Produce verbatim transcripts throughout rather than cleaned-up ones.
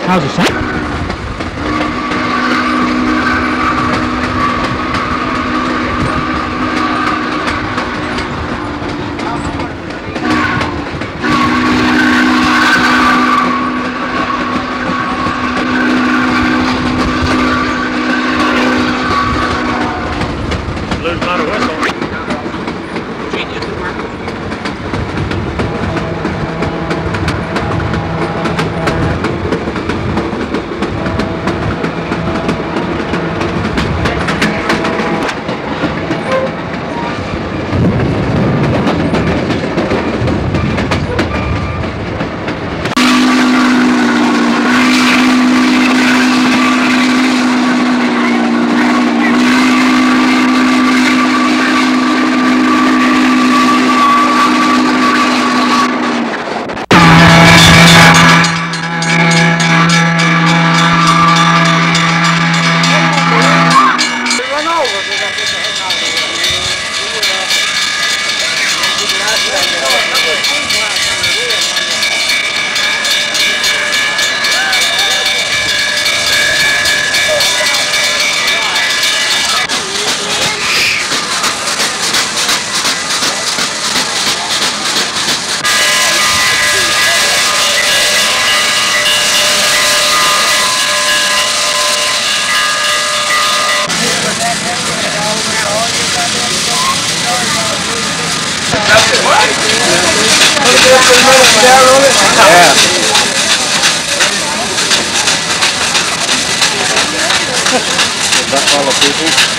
How's it sound? Blue's not a whistle. Yeah. Is that all the people?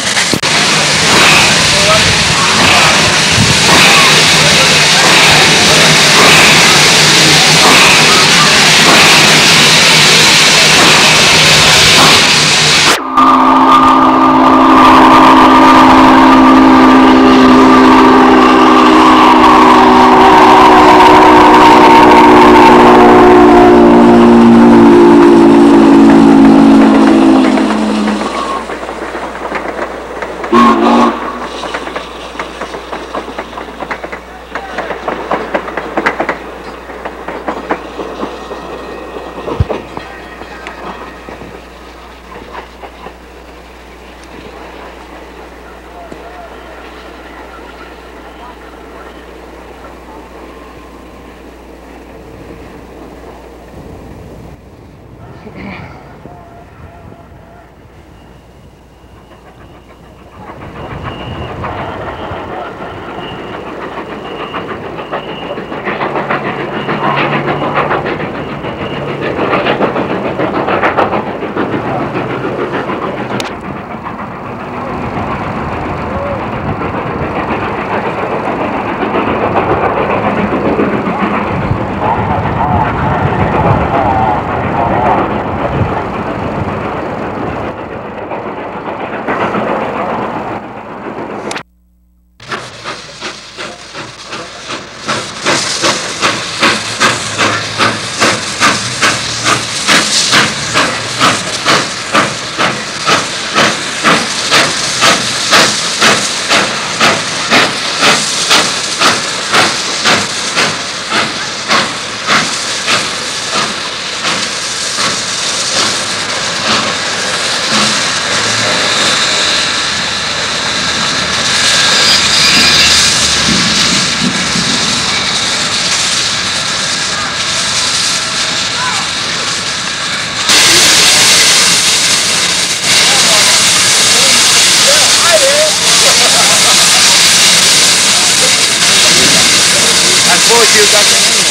You got the name.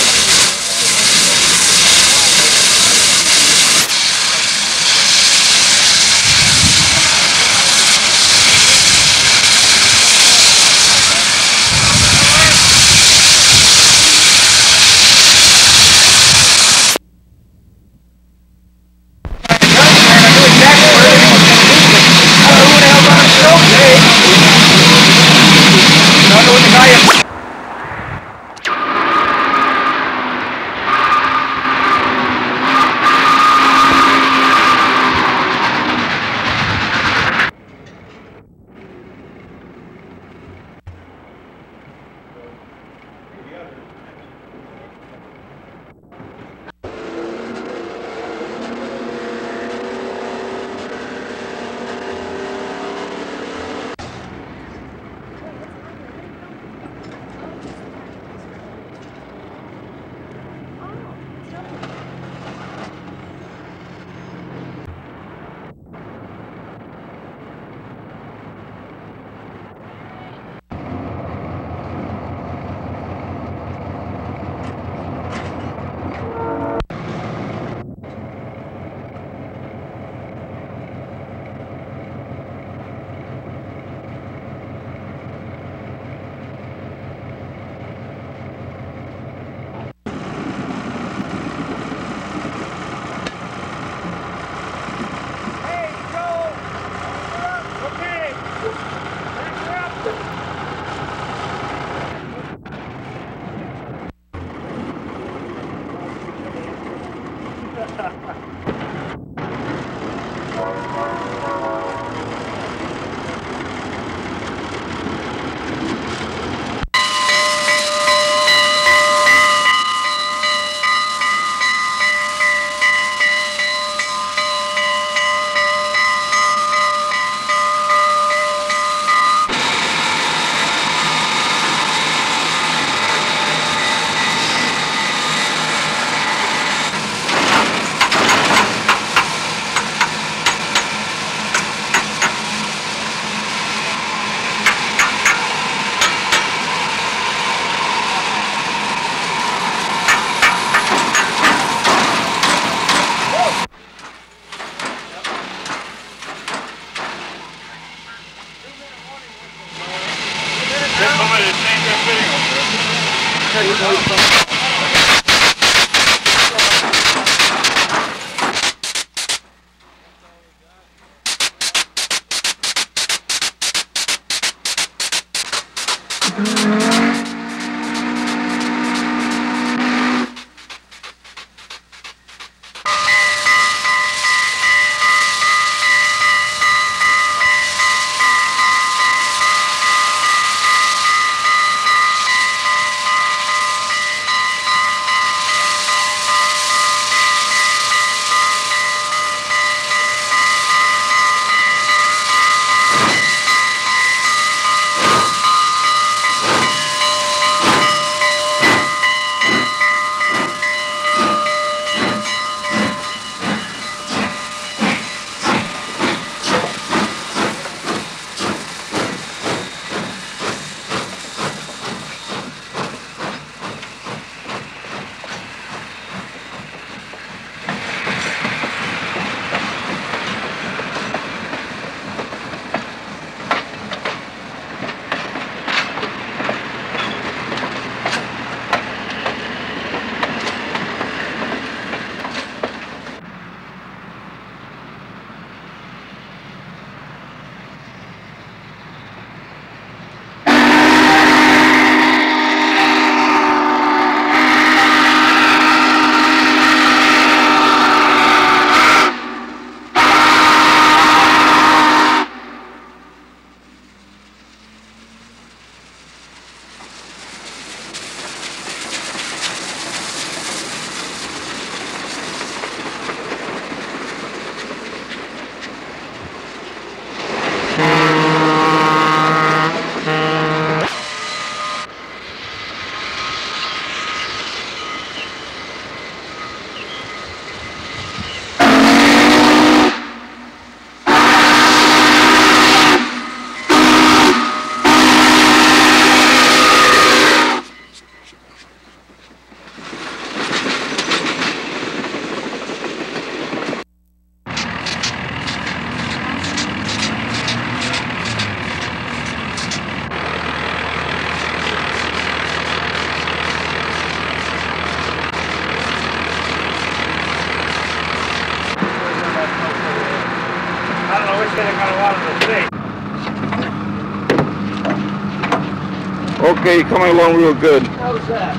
Okay, you're coming along real good. How's that?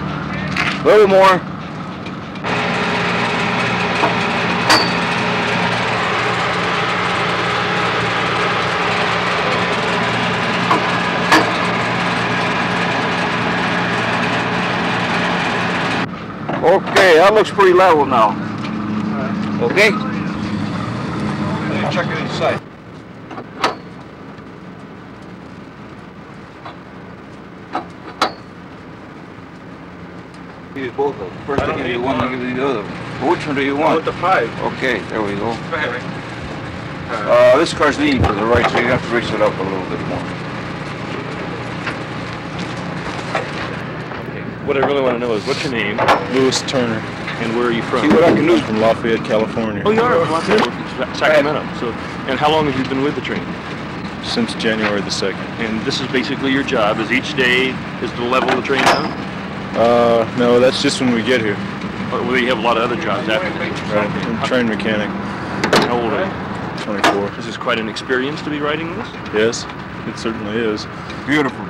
A little more. Okay, that looks pretty level now. Okay? Check it inside. Give you both of them. First I give you one, I give you the other. Which one do you want? I want the five. Okay, there we go. Go ahead, Rick. Uh, this car's leaning to the right, so you have to raise it up a little bit more. What I really want to know is, what's your name? Louis Turner. And where are you from? See what I can do. From Lafayette, California. Oh, you are from Lafayette, Sacramento. So, and how long have you been with the train? Since January the second. And this is basically your job, is each day is to level the train down? Uh, no, that's just when we get here. Or will you have a lot of other jobs after this? Right. I'm a train mechanic. How old are you? twenty-four. This is quite an experience to be riding this? Yes, it certainly is. Beautiful.